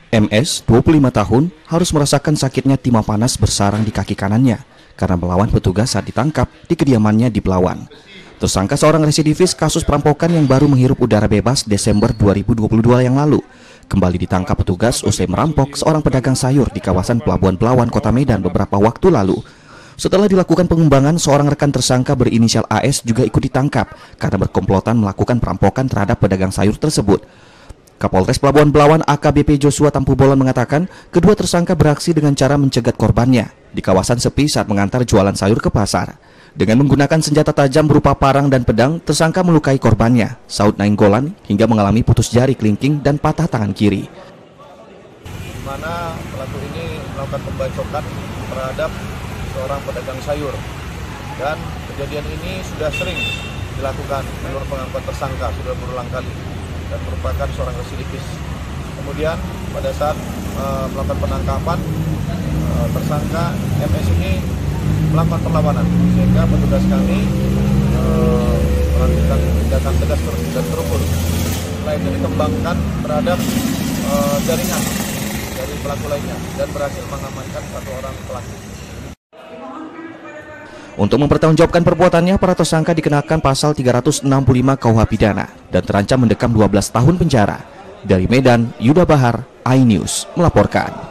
MS, 25 tahun, harus merasakan sakitnya timah panas bersarang di kaki kanannya karena melawan petugas saat ditangkap di kediamannya di Belawan. Tersangka seorang residivis kasus perampokan yang baru menghirup udara bebas Desember 2022 yang lalu kembali ditangkap petugas usai merampok seorang pedagang sayur di kawasan Pelabuhan Belawan, Kota Medan beberapa waktu lalu. Setelah dilakukan pengembangan, seorang rekan tersangka berinisial AS juga ikut ditangkap karena berkomplotan melakukan perampokan terhadap pedagang sayur tersebut. Kapolres Pelabuhan Belawan AKBP Joshua Tampu Bolon mengatakan kedua tersangka beraksi dengan cara mencegat korbannya di kawasan sepi saat mengantar jualan sayur ke pasar. Dengan menggunakan senjata tajam berupa parang dan pedang, tersangka melukai korbannya, Saud Nainggolan, hingga mengalami putus jari kelingking dan patah tangan kiri. Di mana pelaku ini melakukan pembacokan terhadap seorang pedagang sayur, dan kejadian ini sudah sering dilakukan menurut pengakuan tersangka, sudah berulang kali dan merupakan seorang residivis. Kemudian pada saat melakukan penangkapan, tersangka MS ini melakukan perlawanan sehingga petugas kami melakukan tindakan tegas dan terukur. Setelah itu dikembangkan terhadap jaringan dari pelaku lainnya dan berhasil mengamankan satu orang pelaku. Untuk mempertanggungjawabkan perbuatannya, para tersangka dikenakan pasal 365 KUH Pidana dan terancam mendekam 12 tahun penjara. Dari Medan, Yuda Bahar, iNews melaporkan.